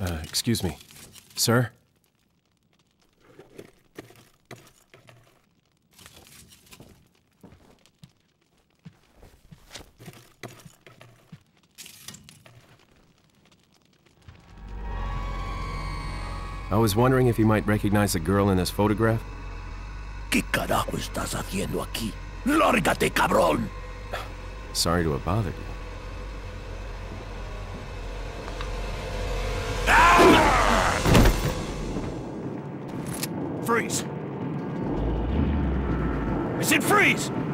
Excuse me. Sir? I was wondering if you might recognize the girl in this photograph? ¿Qué carajo estás haciendo aquí? ¡Lárgate, cabrón! Sorry to have bothered you. Freeze! I said freeze!